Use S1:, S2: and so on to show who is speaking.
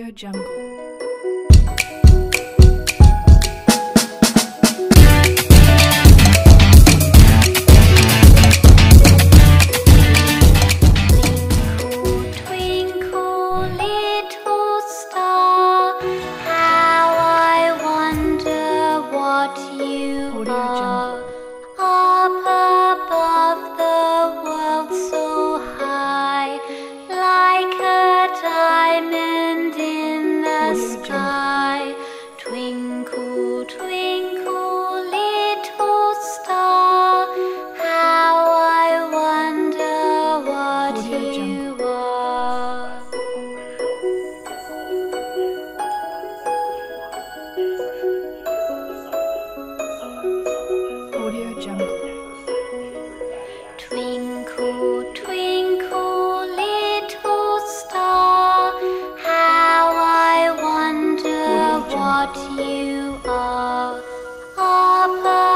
S1: Audio Jungle.
S2: Sky, twinkle, twinkle, little star, how I wonder what you are.
S1: Audio Jungle.
S2: Twinkle, twinkle, little star, how I wonder what you are. Up